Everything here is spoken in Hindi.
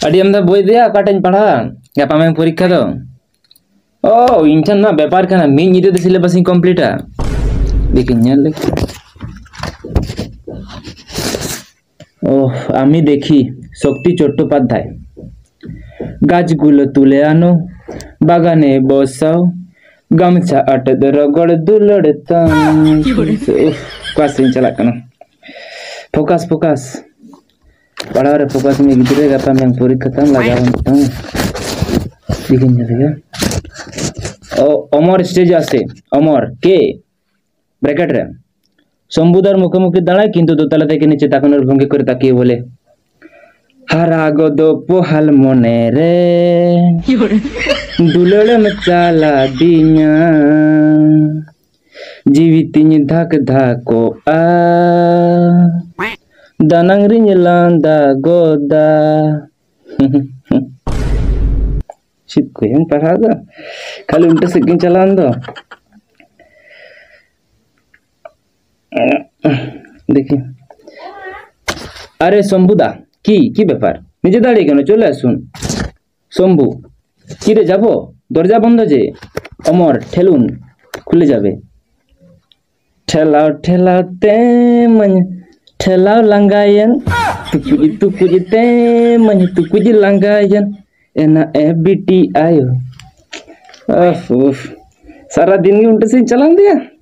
अड़ी हम बोई दिया काटन पढ़ा गापा में परीक्षा दो ओ इंटन ना व्यापार का ना मेन नीचे तो सिलेबस ही कंप्लीट है लेकिन यार ओह आमी देखी शक्ति चट्टोपाध्याय गाछगुलो तुले आनो बागाने बसाओ गमछा अटद रगड़ दुलड़ता क्लास चला कना फोकस फोकस पढ़ा रे फोकस में गिरे गाता में परीक्षा तम लगा हम लेकिन जगह ओ अमर स्टेज आसे अमर के ब्रैकेट रे शंभुदार मुखोमुखी दाड़ाय किंतु दोतला থেকে নিচে তাকানোর ভঙ্গি করে তাকিয়ে বলে हारा गदो पोहाल मने रे दुलड़म चाला दिया जीवितिन धक धको आ दानंगरिन लांदा गोदा शिट को हम पढ़ा दो खाली उल्टा सेकंड चलान दो देखिए अरे शंभुदा की ব্যাপার নিজে দাঁড়িয়ে কেন চলে আসুন শম্ভু কি রে যাব দরজা বন্ধ যে অমর ঠেলুন খুলে যাবে ঠেলাও ঠেলাতে मन ঠেলাও লাঙ্গায়ন তুকুজিতে मन তুকুজি লাঙ্গায়न एना एबीटी आयो उफ सारा दिन ही उल्टे से चला दिया।